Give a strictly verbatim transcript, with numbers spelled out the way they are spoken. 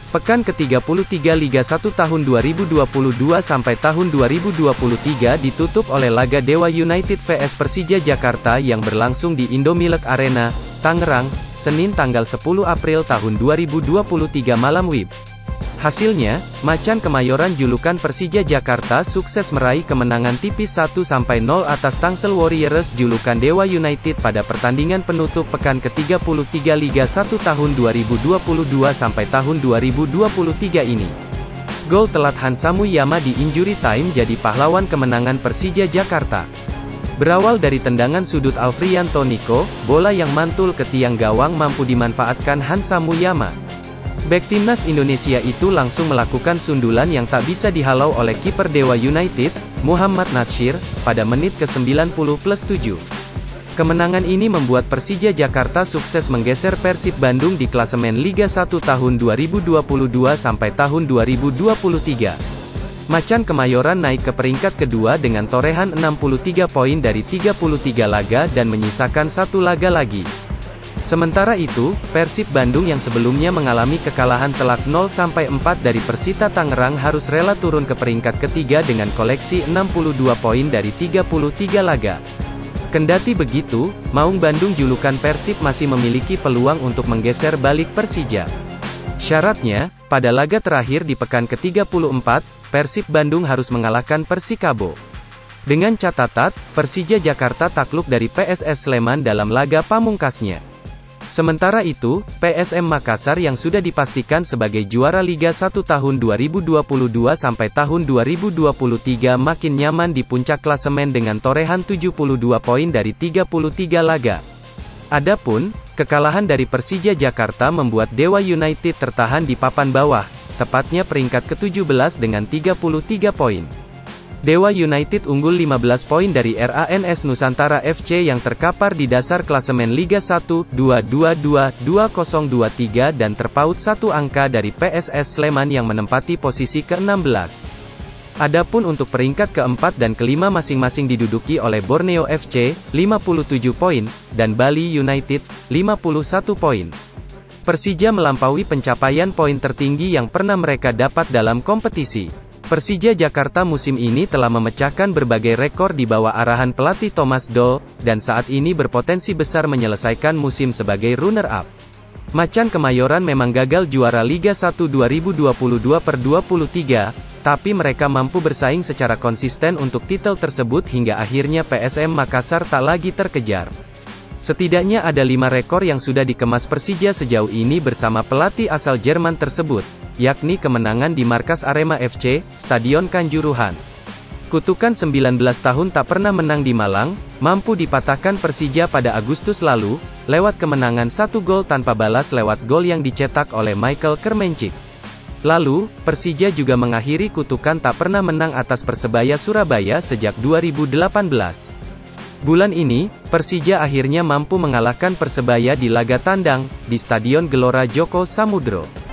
Pekan ke tiga puluh tiga Liga satu tahun dua ribu dua puluh dua sampai tahun dua ribu dua puluh tiga ditutup oleh laga Dewa United vs Persija Jakarta yang berlangsung di Indomilk Arena, Tangerang, Senin tanggal sepuluh April tahun dua ribu dua puluh tiga malam W I B. Hasilnya, Macan Kemayoran julukan Persija Jakarta sukses meraih kemenangan tipis satu sampai nol atas Tangsel Warriors julukan Dewa United pada pertandingan penutup pekan ke tiga puluh tiga Liga satu tahun dua ribu dua puluh dua sampai tahun dua ribu dua puluh tiga ini. Gol telat Hansa Muyama di injury time jadi pahlawan kemenangan Persija Jakarta. Berawal dari tendangan sudut Alfrianto Niko, bola yang mantul ke tiang gawang mampu dimanfaatkan Hansa Muyama. Bek timnas Indonesia itu langsung melakukan sundulan yang tak bisa dihalau oleh kiper Dewa United, Muhammad Natsir, pada menit ke sembilan puluh plus tujuh. Kemenangan ini membuat Persija Jakarta sukses menggeser Persib Bandung di klasemen Liga satu tahun dua ribu dua puluh dua sampai tahun dua ribu dua puluh tiga. Macan Kemayoran naik ke peringkat kedua dengan torehan enam puluh tiga poin dari tiga puluh tiga laga dan menyisakan satu laga lagi. Sementara itu, Persib Bandung yang sebelumnya mengalami kekalahan telak nol sampai empat dari Persita Tangerang harus rela turun ke peringkat ketiga dengan koleksi enam puluh dua poin dari tiga puluh tiga laga. Kendati begitu, Maung Bandung julukan Persib masih memiliki peluang untuk menggeser balik Persija. Syaratnya, pada laga terakhir di pekan ke tiga puluh empat, Persib Bandung harus mengalahkan Persikabo. Dengan catatan, Persija Jakarta takluk dari P S S Sleman dalam laga pamungkasnya. Sementara itu, P S M Makassar yang sudah dipastikan sebagai juara Liga satu tahun dua ribu dua puluh dua sampai tahun dua ribu dua puluh tiga makin nyaman di puncak klasemen dengan torehan tujuh puluh dua poin dari tiga puluh tiga laga. Adapun, kekalahan dari Persija Jakarta membuat Dewa United tertahan di papan bawah, tepatnya peringkat ke tujuh belas dengan tiga puluh tiga poin. Dewa United unggul lima belas poin dari R A N S Nusantara F C yang terkapar di dasar klasemen Liga satu, dua dua dua, dua nol dua tiga dan terpaut satu angka dari P S S Sleman yang menempati posisi ke enam belas. Adapun untuk peringkat keempat dan kelima masing-masing diduduki oleh Borneo F C, lima puluh tujuh poin, dan Bali United, lima puluh satu poin. Persija melampaui pencapaian poin tertinggi yang pernah mereka dapat dalam kompetisi. Persija Jakarta musim ini telah memecahkan berbagai rekor di bawah arahan pelatih Thomas Doll, dan saat ini berpotensi besar menyelesaikan musim sebagai runner-up. Macan Kemayoran memang gagal juara Liga satu dua ribu dua puluh dua per dua puluh tiga, tapi mereka mampu bersaing secara konsisten untuk titel tersebut hingga akhirnya P S M Makassar tak lagi terkejar. Setidaknya ada lima rekor yang sudah dikemas Persija sejauh ini bersama pelatih asal Jerman tersebut, yakni kemenangan di markas Arema F C, Stadion Kanjuruhan. Kutukan sembilan belas tahun tak pernah menang di Malang, mampu dipatahkan Persija pada Agustus lalu, lewat kemenangan satu gol tanpa balas lewat gol yang dicetak oleh Michael Kermencik. Lalu, Persija juga mengakhiri kutukan tak pernah menang atas Persebaya Surabaya sejak dua ribu delapan belas. Bulan ini, Persija akhirnya mampu mengalahkan Persebaya di laga tandang, di Stadion Gelora Joko Samudro.